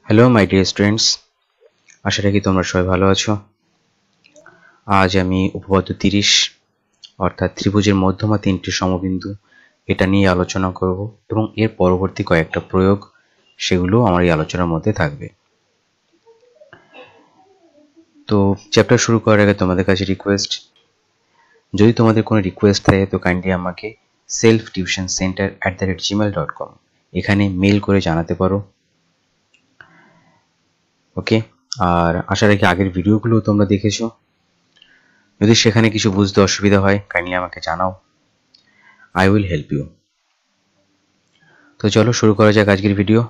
Hello my dear students, আশা রাখি তোমরা সবাই ভালো আছো। আজ আমি উপপাদ্য 30 অর্থাৎ ত্রিভুজের মধ্যমা তিনটি সমবিন্দু এটা নিয়ে আলোচনা করব এবং এর পরবর্তী কয়েকটা প্রয়োগ সেগুলো আমার এই আলোচনার মধ্যে থাকবে। তো চ্যাপ্টার শুরু করার আগে তোমাদের কাছে রিকোয়েস্ট, যদি তোমাদের কোনো রিকোয়েস্ট থাকে তো কাইন্ডলি আমাকে selftuitioncenter@gmail.com এখানে মেল করে জানাতে পারো। ওকে, আর আশা রাখি আগের ভিডিওগুলো তোমরা দেখেছো। যদি সেখানে কিছু বুঝতে অসুবিধা হয় কাইন্ডলি আমাকে জানাও, আই উইল হেল্প ইউ। তো চলো শুরু করা যাক আজকের ভিডিও।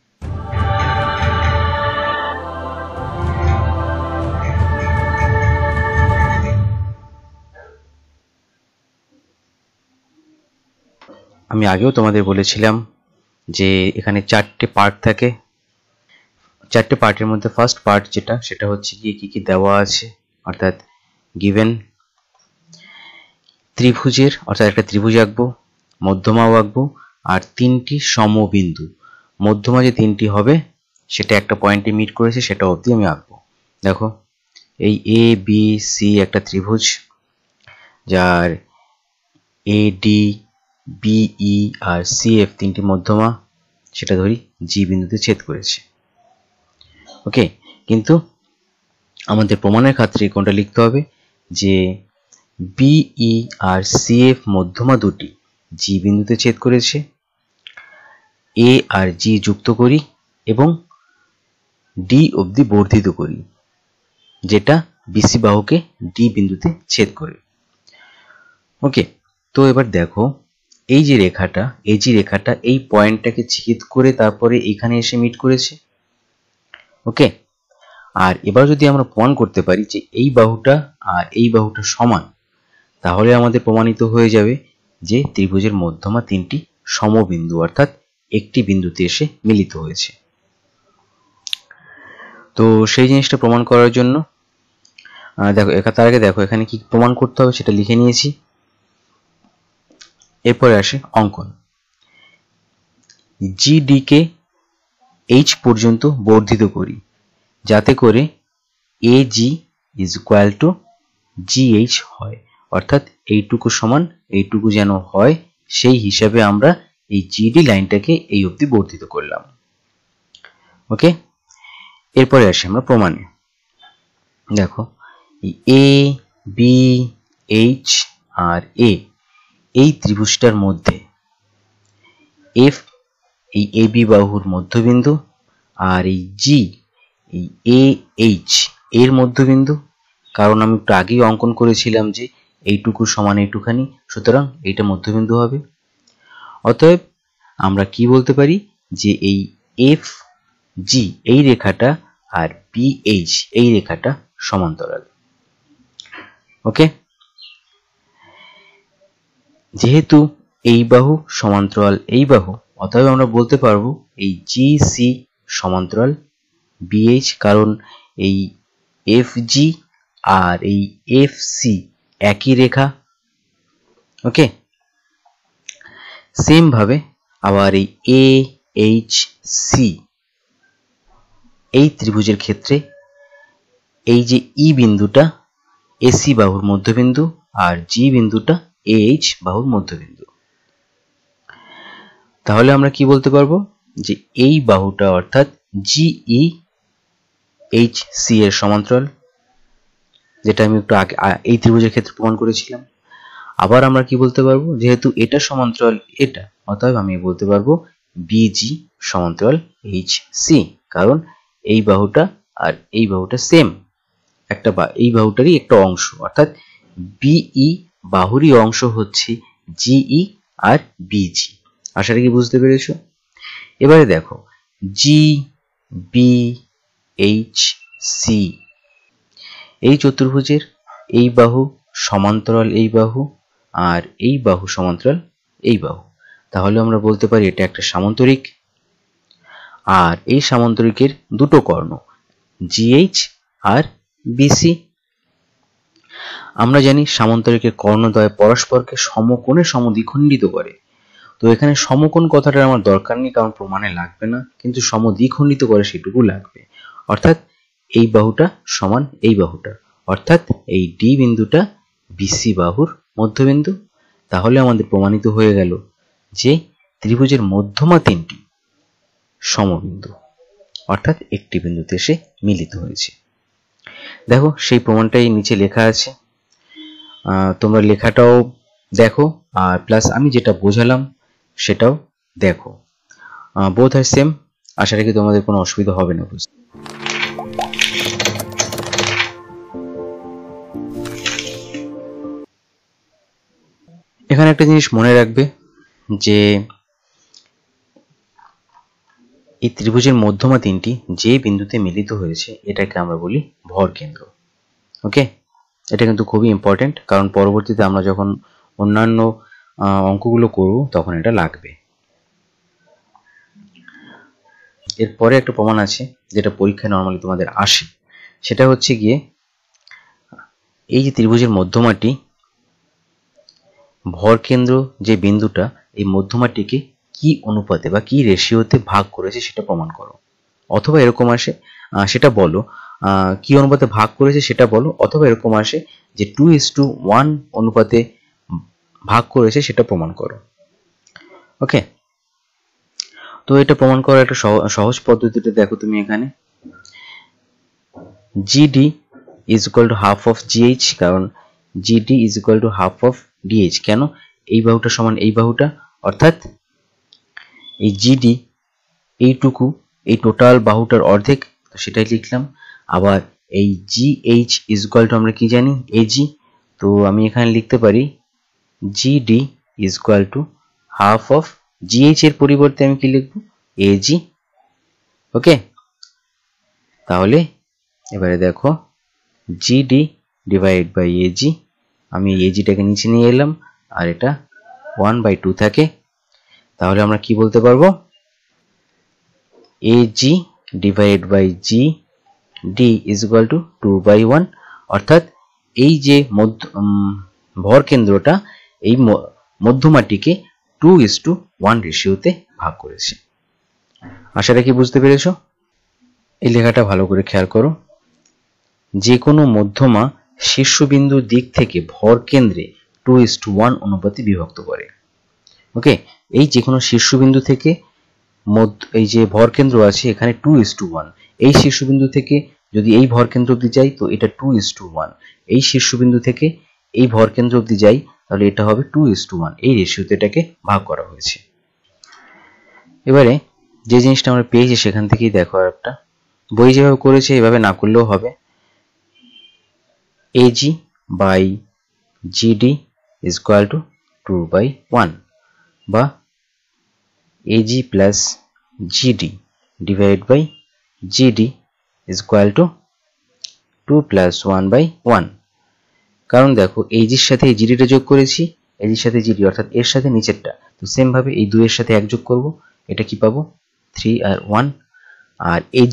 আমি আগেও তোমাদের বলেছিলাম যে এখানে চারটে পার্ট থাকে। চারটে পার্টের মধ্যে ফার্স্ট পার্ট সেটা হচ্ছে কি কি দেওয়া আছে, অর্থাৎ গিভেন ত্রিভুজের, অর্থাৎ একটা ত্রিভুজ আঁকবো, মধ্যমাও আঁকবো আর তিনটি সমবিন্দু। মধ্যমা যে তিনটি হবে সেটা একটা পয়েন্টে মিট করেছে সেটা অবধি আমি আঁকবো। দেখো এই এ বি সি একটা ত্রিভুজ, যার এ ডি বি ই আর সি এফ তিনটি মধ্যমা, সেটা ধরি জি বিন্দুতে ছেদ করেছে। ওকে, কিন্তু আমাদের প্রমাণের ক্ষেত্রে কোনটা লিখতে হবে যে বিই আর সিএফ মধ্যমা দুটি জি বিন্দুতে ছেদ করেছে, এ আর জি যুক্ত করি এবং ডি অবধি বর্ধিত করি, যেটা বিসি বাহুকে ডি বিন্দুতে ছেদ করে। ওকে, তো এবার দেখো এই যে রেখাটা, এই যে রেখাটা এই পয়েন্টটাকে ছেদ করে তারপরে এখানে এসে মিট করেছে। ওকে, আর এবার যদি আমরা প্রমাণ করতে পারি যে এই বাহুটা আর এই বাহুটা সমান, তাহলে আমাদের প্রমাণিত হয়ে যাবে যে ত্রিভুজের মধ্যমা তিনটি সমবিন্দু অর্থাৎ একটি বিন্দুতে এসে মিলিত হয়েছে। তো সেই জিনিসটা প্রমাণ করার জন্য দেখো তার আগে দেখো এখানে কি প্রমাণ করতে হবে সেটা লিখে নিয়েছি। এরপরে আসে অঙ্কন। জিডি কে এইচ পর্যন্ত বর্ধিত করি যাতে করে AG is equal to GH হয়, অর্থাৎ এইটুকু সমান এইটুকু যেন হয় সেই হিসাবে আমরা এই জিডি লাইনটাকে এই অবধি বর্ধিত করলাম। ওকে, এরপরে আসি আমরা প্রমাণে। দেখো এ বি এইচ আর এ এই ত্রিভুজটার মধ্যে এফ এই এ বি বাহুর মধ্যবিন্দু আর এই জি এই এ এইচ এর মধ্যবিন্দু, কারণ আমি একটু আগেই অঙ্কন করেছিলাম যে এইটুকু সমান এইটুখানি, সুতরাং এইটা মধ্যবিন্দু হবে। অতএব আমরা কি বলতে পারি যে এই এফ জি এই রেখাটা আর বি এইচ এই রেখাটা সমান্তরাল। ওকে, যেহেতু এই বাহু সমান্তরাল এই বাহু, অতএব আমরা বলতে পারবো এই জি সি সমান্তরাল বিএইচ, কারণ এই এফ জি আর এই এফ সি একই রেখা। ওকে, সেম ভাবে আবার এই এ এইচ সি এই ত্রিভুজের ক্ষেত্রে এই যে ই বিন্দুটা এসি বাহুর মধ্যবিন্দু আর জি বিন্দুটা এইচ বাহুর মধ্যবিন্দু। তাহলে আমরা কি বলতে পারবো যে এই বাহুটা অর্থাৎ জিই এইচ সি এর সমান্তরাল, যেটা আমি একটু আগে এই ত্রিভুজের ক্ষেত্রে প্রমাণ করেছিলাম। আবার আমরা কি বলতে পারবো, যেহেতু এটা সমান্তরাল এটা, অতএব আমি বলতে পারবো বিজি সমান্তরাল এইচ সি, কারণ এই বাহুটা আর এই বাহুটা সেম একটা, এই বাহুটারই একটা অংশ, অর্থাৎ বিই বাহুরই অংশ হচ্ছে জিই আর বিজি। আশা রাখি বুঝতে পেরেছো। এবারে দেখো জি বি এইচ সি এই চতুর্ভুজের এই বাহু সমান্তরাল এই বাহু আর এই বাহু সমান্তরাল এই বাহু, তাহলে আমরা বলতে পারি এটা একটা সামান্তরিক। আর এই সামান্তরিকের দুটো কর্ণ জিএইচ আর বিসি। আমরা জানি সামান্তরিকের কর্ণদ্বয় পরস্পরকে সমকোণে সমদ্বিখণ্ডিত করে, তো এখানে সমকোণ কথাটার আমার দরকার নেই, কারণ প্রমাণে লাগবে না, কিন্তু সমদ্বিখণ্ডিত করে সেটুকু লাগবে। অর্থাৎ এই বাহুটা সমান এই বাহুটা, অর্থাৎ এই ডি বিন্দুটা বিসি বাহুর মধ্যবিন্দু। তাহলে আমাদের প্রমাণিত হয়ে গেল যে ত্রিভুজের মধ্যমা তিনটি সমবিন্দু, অর্থাৎ একটি বিন্দুতে এসে মিলিত হয়েছে। দেখো সেই প্রমাণটাই নিচে লেখা আছে, তোমরা লেখাটাও দেখো আর প্লাস আমি যেটা বোঝালাম সেটাও দেখো, বোথ আর সেম। আশা রাখি তোমাদের কোনো অসুবিধা হবে না বুঝতে। এখানে একটা জিনিস মনে রাখবে যে এই ত্রিভুজের মধ্যমা তিনটি যে বিন্দুতে মিলিত হয়েছে এটাকে আমরা বলি ভর কেন্দ্র। ওকে, এটা কিন্তু খুবই ইম্পর্টেন্ট, কারণ পরবর্তীতে আমরা যখন অন্যান্য অঙ্কগুলো করব তখন এটা লাগবে। এরপরে একটা প্রমাণ আছে যেটা পরীক্ষায় নর্মালি তোমাদের আসে, সেটা হচ্ছে গিয়ে এই যে ত্রিভুজের মধ্যমাটি ভর কেন্দ্র যে বিন্দুটা, এই মধ্যমাটিকে কি অনুপাতে বা কি রেশিওতে ভাগ করেছে সেটা প্রমাণ করো। অথবা এরকম আসে সেটা বলো, কি অনুপাতে ভাগ করেছে সেটা বলো, অথবা এরকম আসে যে 2:1 অনুপাতে ভাগ করেছে সেটা প্রমাণ করো। ওকে, তো এটা প্রমাণ করার একটা সহজ পদ্ধতিটা দেখো তুমি এখানে, GD is equal to half of GH, কারণ GD is equal to half of DH। কেন? এই বাহুটা সমান এই বাহুটা, অর্থাৎ এই GD এইটুকু এই টোটাল বাহুটার অর্ধেক, তো সেটাই লিখলাম। আবার এই GH is equal to আমরা কি জানি AG, তো আমি এখানে লিখতে পারি GD is equal to half of GH এর পরিবর্তে আমি কি লিখব AG। ওকে, তাহলে এবারে দেখো GD ডিভাইড বাই AG, আমি AGটাকে নিচে নিয়ে এলাম আর এটা 1/2 থাকে, তাহলে আমরা কি বলতে পারবো AG divide by GD is equal to 2/1, অর্থাৎ এই যে ভর কেন্দ্রটা এই মধ্যমাটিকে 2:1 রেশিওতে ভাগ করেছে। আশা রাখি বুঝতে পেরেছো। এই লেখাটা ভালো করে খেয়াল করো, যে কোনো মধ্যমা শীর্ষবিন্দুর দিক থেকে ভর কেন্দ্রে 2:1 অনুপাতে বিভক্ত করে। ওকে, এই যে কোনো শীর্ষবিন্দু থেকে এই যে ভর কেন্দ্র আছে এখানে 2:1, এই শীর্ষবিন্দু থেকে যদি এই ভর কেন্দ্র অবধি যাই তো এটা 2:1, এই শীর্ষবিন্দু থেকে এই ভর কেন্দ্র অবধি যাই তাহলে এটা হবে 2:1, এই রেশিওতে এটাকে ভাগ করা হয়েছে। এবারে যে জিনিসটা আমরা পেয়েছি সেখান থেকেই দেখো একটা, বই যেভাবে করেছে এভাবে না করলেও হবে, AG by GD is equal to 2/1 বা AG plus GD divided by GD is equal to 2 plus 1/1, কারণ দেখো AG এর সাথে GD টা যোগ করেছি, AG এর সাথে GD অর্থাৎ এর সাথে নিচেরটা, তো সেম ভাবে এই 2 এর সাথে 1 যোগ করব, এটা কি পাবো 3 আর 1, আর AG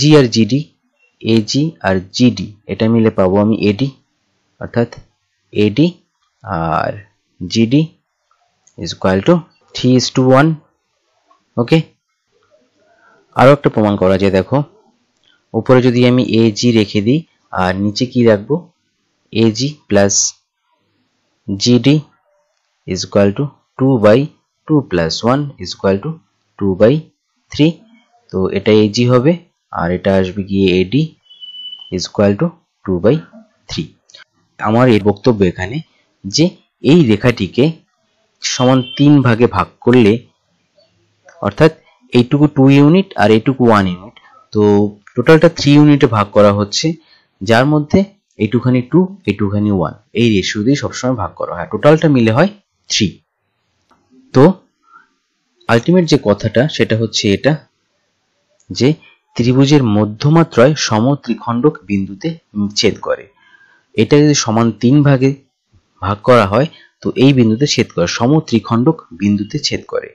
আর GD এটা মিলে পাবো আমি AD, অর্থাৎ AD R GD is equal to 3:1। ওকে, আরো একটা প্রমাণ করা যায়, দেখো উপরে যদি আমি AG রেখে দিই আর নিচে কি রাখবো AG plus GD is equal to 2/2 plus 1 is equal to 2/3, তো এটা AG হবে আর এটা আসবে গিয়ে AD is equal to 2/3। আমার এই বক্তব্য এখানে যে এই রেখাটিকে সমান 3 ভাগে ভাগ করলে, অর্থাৎ এইটুকু 2 ইউনিট আর এইটুকু 1 ইউনিট, তো টোটালটা 3 ইউনিটে ভাগ করা হচ্ছে, যার মধ্যে এইটুখানি 2 এইটুখানি 1 এই রেশিও দিয়ে সবসময় ভাগ করা হয়, টোটালটা মিলে হয় 3। তো আলটিমেট যে কথাটা সেটা হচ্ছে এটা যে ত্রিভুজের মধ্যমাত্রয় সমত্রিখণ্ডক বিন্দুতে ছেদ করে, এটা যদি সমান 3 ভাগে ভাগ করা হয় তো এই বিন্দুতে ছেদ করে, সমত্রিখণ্ডক বিন্দুতে ছেদ করে।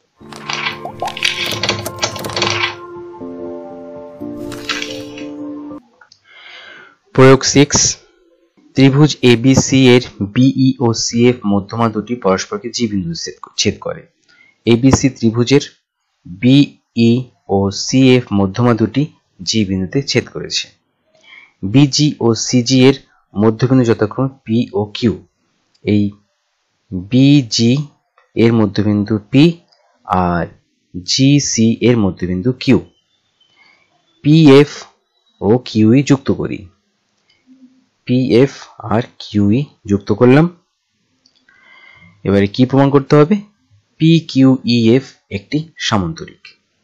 প্রয়োগ 6, ত্রিভুজ ABC এর BE ও CF মধ্যমা দুটি পরস্পরকে G বিন্দুতে ছেদ করে, এবিসি ত্রিভুজের বিই ও সিএফ মধ্যমা দুটি জি বিন্দুতে ছেদ করেছে। বিজি ও সিজি এর মধ্যবিন্দু যথাক্রমে পি ও কিউ। এই বিজি এর মধ্যবিন্দু পি আর জিসি এর মধ্যবিন্দু কিউ। পিএফ ও কিউই যুক্ত করি। পিএফ আর কিউই যুক্ত করলাম। এবারে কি প্রমাণ করতে হবে? পি কিউ ইএফ একটি সামান্তরিক।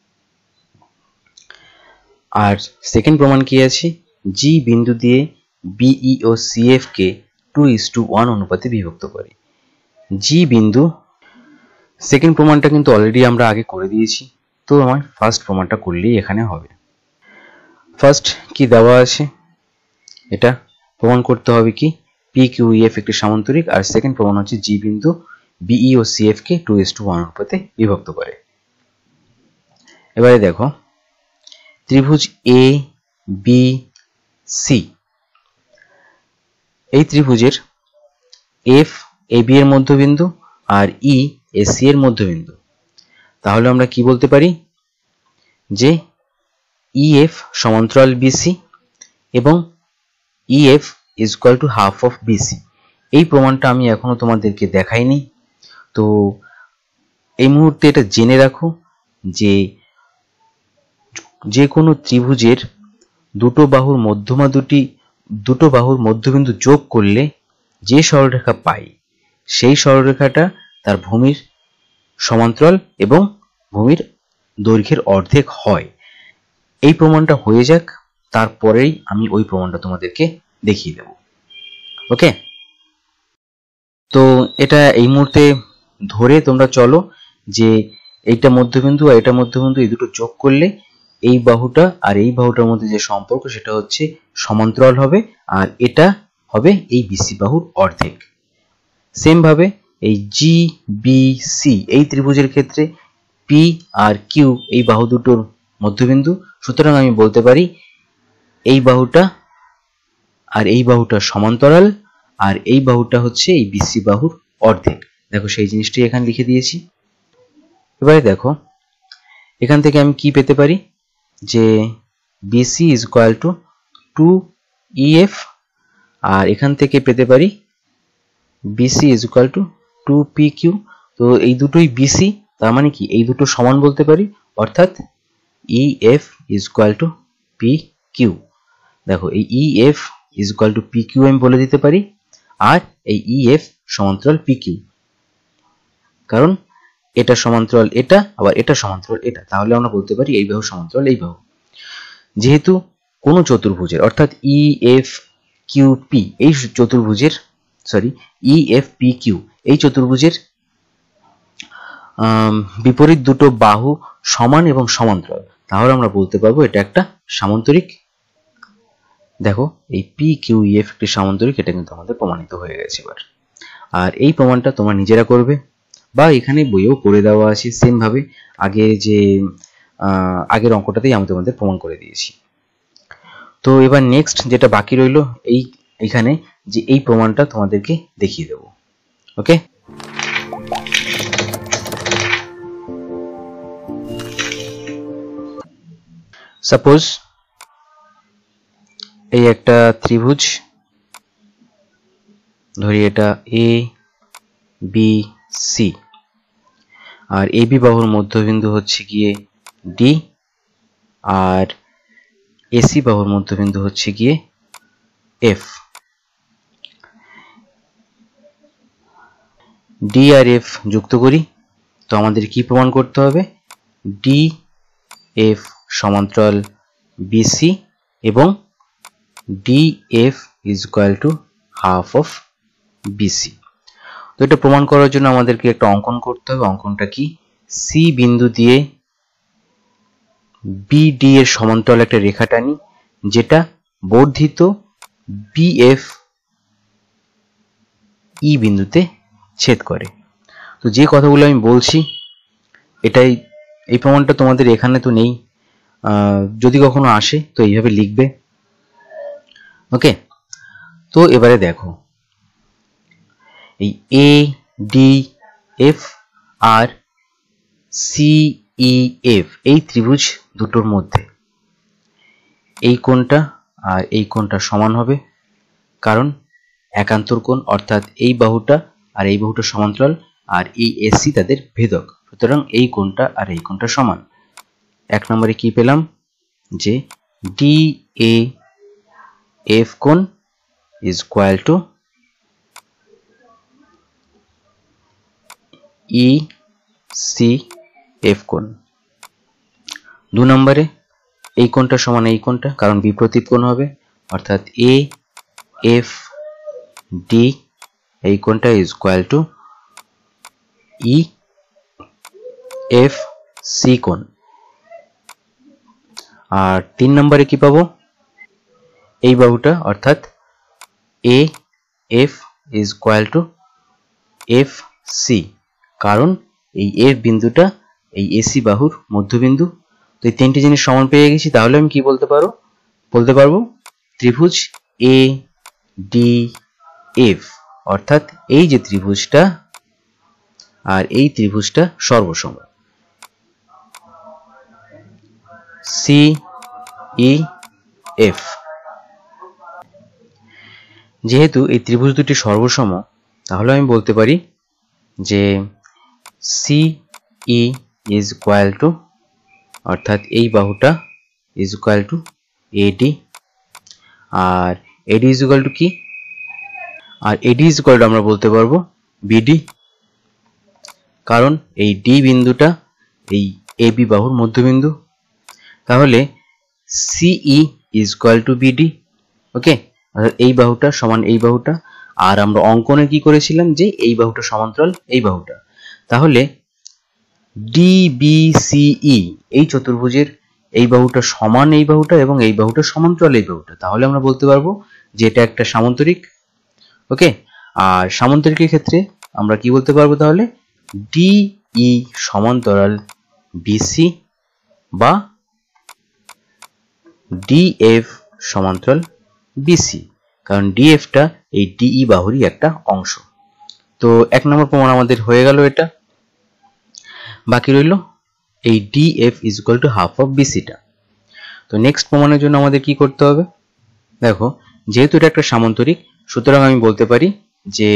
আর সেকেন্ড প্রমাণ কি আছে? জি বিন্দু দিয়ে বিই ও সিএফ কে 2:1 অনুপাতে বিভক্ত করে। জি বিন্দু, সেকেন্ড প্রমাণটা কিন্তু অলরেডি আমরা আগে করে দিয়েছি, তো আমার ফার্স্ট প্রমাণটা করলেই এখানে হবে। ফার্স্ট কি দেওয়া আছে, এটা প্রমাণ করতে হবে কি পি কিউ ইএফ একটি সামান্তরিক, আর সেকেন্ড প্রমাণ হচ্ছে জি বিন্দু বিই ও সিএফ কে 2:1 অনুপাতে বিভক্ত করে। এবারে দেখো, ত্রিভুজ এ বি সি, এই ত্রিভুজের এফ এ বি এর মধ্যবিন্দু আর ই এ সি এর মধ্যবিন্দু। তাহলে আমরা কি বলতে পারি যে ইএফ সমান্তরাল বিসি এবং EF is equal to half of BC. এই প্রমাণটা আমি এখনো তোমাদেরকে দেখাইনি, তো এই মুহূর্তে এটা জেনে রাখো যে কোনো ত্রিভুজের দুটো বাহুর মধ্যবিন্দু যোগ করলে যে সরলরেখা পাই সেই সরলরেখাটা তার ভূমির সমান্তরাল এবং ভূমির দৈর্ঘ্যের অর্ধেক হয়। এই প্রমাণটা হয়ে যাক, তারপরেই আমি ওই প্রমাণটা তোমাদেরকে দেখিয়ে দেব। ওকে, তো এটা এই মুহূর্তে ধরে তোমরা চলো যে এইটা মধ্যবিন্দু আর এটা মধ্যবিন্দু, এই দুটো যোগ করলে এই বাহুটা আর এই বাহুটার মধ্যে যে সম্পর্ক সেটা হচ্ছে সমান্তরাল হবে, আর এটা হবে এই বিসি বাহুর অর্ধেক। সেম ভাবে এই জি বি সি এই ত্রিভুজের ক্ষেত্রে পি আর কিউ এই বাহু দুটোর মধ্যবিন্দু, সুতরাং আমি বলতে পারি এই বাহুটা আর এই বাহুটা সমান্তরাল, আর এই বাহুটা হচ্ছে এই বিসি বাহুর অর্ধেক। দেখো সেই জিনিসটাই এখানে লিখে দিয়েছি। এবারে দেখো এখান থেকে আমি কি পেতে পারি, যে BC is equal to 2EF, আর এখান থেকে পেতে পারি BC is equal two 2PQ। তো এই দুটোই বিসি, তার মানে কি এই দুটো সমান বলতে পারি, অর্থাৎ EF is equal to PQ। দেখো এই EF is equal to PQ আমি বলে দিতে পারি, আর এই EF সমান্তরাল PQ, কারণ এটা সমান্তরাল এটা, আবার এটা সমান্তরাল এটা, তাহলে আমরা বলতে পারি এই বাহু সমান্তরাল এই বাহু। যেহেতু কোন চতুর্ভুজের অর্থাৎ EFQP এই চতুর্ভুজের EFPQ এই চতুর্ভুজের বিপরীত দুটো বাহু সমান এবং সমান্তরাল, তাহলে আমরা বলতে পারবো এটা একটা সামান্তরিক। দেখো এই PQEF একটি সামান্তরিক, এটা কিন্তু আমাদের প্রমাণিত হয়ে গেছে এবার। আর এই প্রমাণটা তোমরা নিজেরা করবে, বা এখানে বইয়েও করে দেওয়া আছে সেম ভাবে, আগের অঙ্কটাতেই আমি তোমাদের প্রমাণ করে দিয়েছি। তো এবার নেক্সট যেটা বাকি রইল এইখানে, যে এই প্রমাণটা তোমাদেরকে দেখিয়ে দেব। ওকে, সাপোজ এই একটা ত্রিভুজ ধরি, এটা এ বি সি, আর এ বি বাহুর মধ্যবিন্দু হচ্ছে গিয়ে ডি, আর এসি বাহুর মধ্যবিন্দু হচ্ছে গিয়ে এফ। ডি আর এফ যুক্ত করি, তো আমাদের কি প্রমাণ করতে হবে? ডি এফ সমান্তরাল বিসি এবং D F is equal to half of BC. তো এটা প্রমাণ করার জন্য আমাদেরকে একটা অঙ্কন করতে হবে। অঙ্কনটা কি? সি বিন্দু দিয়ে বিডি এর সমান্তরাল একটা রেখা টানি, যেটা বর্ধিত বিএফ ই বিন্দুতে ছেদ করে। তো যে কথাগুলো আমি বলছি এই প্রমাণটা তোমাদের এখানে তো নেই, যদি কখনো আসে তো এইভাবে লিখবে। ওকে, তো এবারে দেখো এই এ ডি এফ আর CEF এই ত্রিভুজ দুটোর মধ্যে এই কোণটা আর এই কোণটা সমান হবে, কারণ একান্তর কোণ, অর্থাৎ এই বাহুটা আর এই বাহুটা সমান্তরাল আর এই AC তাদের ভেদক, সুতরাং এই কোণটা আর এই কোণটা সমান। এক নম্বরে কি পেলাম, যে DAF কোণ ইজ ইকুয়াল টু ECF কোণ। 2 নম্বরে এই কোণটা সমান এই কোণটা, কারণ বিপরীত কোণ হবে, অর্থাৎ AFD এই কোণটা ইজ ইকুয়াল টু EFC কোণ। আর 3 নম্বরে কি পাবো, এই বাহুটা অর্থাৎ AF is equal to FC, কারণ এই F বিন্দুটা এই AC বাহুর মধ্যবিন্দু। তো এই তিনটি জিনিস সমান পেয়ে গেছি, তাহলে আমি কি বলতে পারবো ত্রিভুজ ADF, অর্থাৎ এই যে ত্রিভুজটা আর এই ত্রিভুজটা সর্বসম। CEF, যেহেতু এই ত্রিভুজ দুটি সর্বসম, তাহলে আমি বলতে পারি যে CE ইজ ইকুয়াল টু, অর্থাৎ এই বাহুটা ইজ ইকুয়াল টু AD, আর AD ইজ ইকুয়াল টু কি, আর AD ইজ ইকুয়াল টু আমরা বলতে পারবো BD, কারণ এই D বিন্দুটা এই AB বাহুর মধ্যবিন্দু। তাহলে CE is equal to BD। Okay, অর্থাৎ এই বাহুটা সমান এই বাহুটা, আর আমরা অঙ্কনে কি করেছিলাম যে এই বাহুটা সমান্তরাল এই বাহুটা, তাহলে DBCE এই চতুর্ভুজের এই বাহুটা সমান এই বাহুটা এবং এই বাহুটা সমান্তরাল এই বাহুটা, তাহলে আমরা বলতে পারবো যে এটা একটা সামান্তরিক। ওকে, আর সামান্তরিকের ক্ষেত্রে আমরা কি বলতে পারবো, তাহলে DE সমান্তরাল BC বা DF সমান্তরাল BC, কারণ DFটা এই DE বাহুরই একটা অংশ। তো 1 নম্বর প্রমাণ আমাদের হয়ে গেল এটা। বাকি রইল এই DF is equal to half of BC টা। তো নেক্সট প্রমাণের জন্য আমাদের কি করতে হবে, দেখো যেহেতু এটা একটা সামান্তরিক, সুতরাং আমি বলতে পারি যে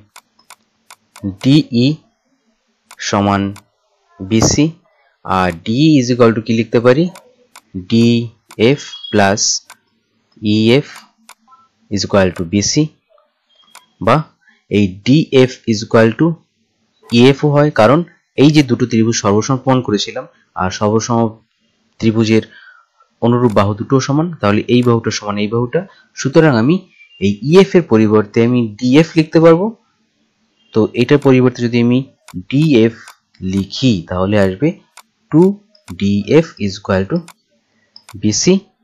DE সমান BC, আর DE ইজ ইকুয়াল টু কি লিখতে পারি, DF plus EF is equal to BC, বা এই DF is equal to EF ও হয়, কারণ এই যে দুটো ত্রিভুজ সর্বসম প্রমাণ করেছিলাম আর সর্বসম ত্রিভুজের অনুরূপ বাহু দুটো সমান, তাহলে এই বাহুটা সমান এই বাহুটা, সুতরাং আমি এই EF এর পরিবর্তে আমি DF লিখতে পারবো। তো এটার পরিবর্তে যদি আমি DF লিখি তাহলে আসবে 2DF is equal to BC।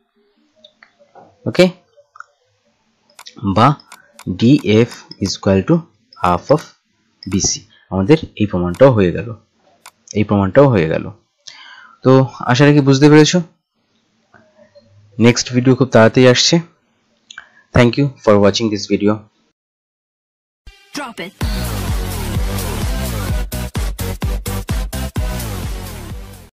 Okay, বা DF is equal to half of BC। আমাদের এই প্রমাণটাও হয়ে গেল। তো আশা রাখি বুঝতে পেরেছো। নেক্সট ভিডিও খুব তাড়াতাড়ি আসছে। Thank you for watching this video. Drop it.